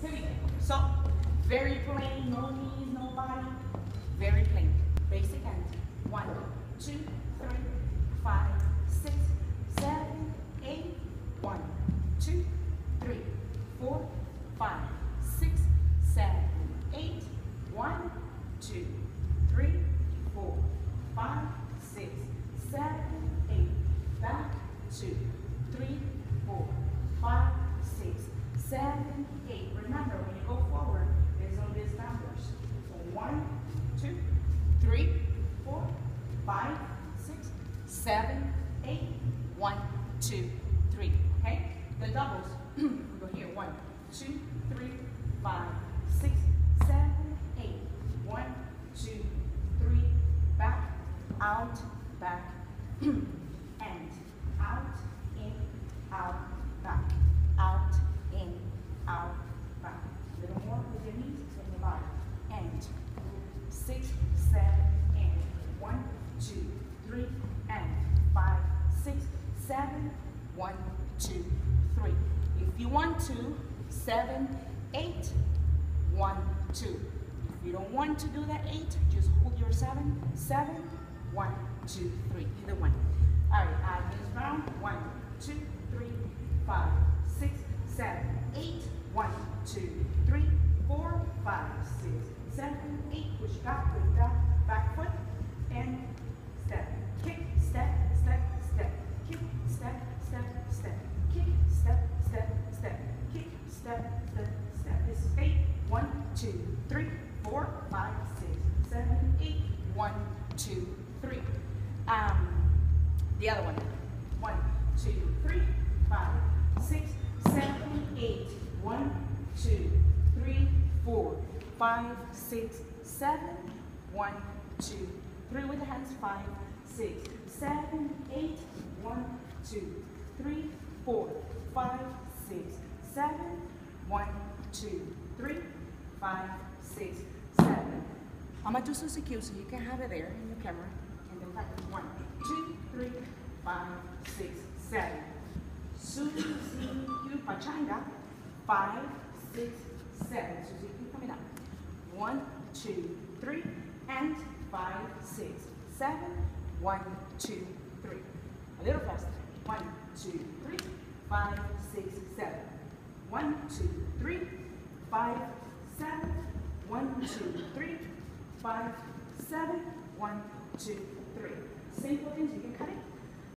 Here we go. So, very plain, no knees, no body. Very plain. Basic and 1, 2, 3, 5, 6, 7, 8. 1, 2, 3, 4, 5, 6, 7, 8. 1, 2, 3, 4, 5, 6, 7, 8. Back, 2, 3, 4, 5, 6, 7, 8. Remember, when you go forward, there's no these numbers. So 1, 2, 3, 4, 5, 6, 7, 8. 1, 2, 3. Okay? The doubles. We go here. 1, 2, 3, 5, 6, 7, 8. 1, 2, 3. Back, out, back, and out, in, out, back, out, in, out, back. A little more with your knees and your body. And 6, 7, and 1, 2, 3, and 5, 6, 7, 1, 2, 3. If you want to, 7, 8, 1, 2. If you don't want to do that 8, just hold your 7, 7, 1, 2, 3. Either one. All right, add this round. 1, 2, 3, 5, 6, 7, 8. 1, 2, 3, 4, 5, 6, 7, 8. Push back with that back foot and step. Kick, step, step, step. Kick, step, step, step. Kick, step, step, step. Kick, step, step, step. This is 8. 1, 2, 3, 4, 5, 6, 7, 8. 1, 2, 3. The other one. 1, 2, 3, 5, 6, 7, 8. 1, 2, 3, 4, 5, 6, 7. 1, 2, 3 with the hands. 5, 6, 7, 8. 1, 2, 3, 4, 5, 6, 7. 1, 2, 3, 5, 6, 7. I'm going to do Susie Q so you can have it there in the camera. And then practice 1, 2, 3, 5, 6, 7. Susie Q Pachanga. 5, 6, 7. Susie Q coming up. 1, 2, 3, and 5, 6, 7. 1, 2, 3. A little faster. 1, 2, 3, 5, 6, 7. 1, 2, 3, 5, 7. 1, 2, 3, 5, 7. 1, 2, 3. Same focus, you can cut it.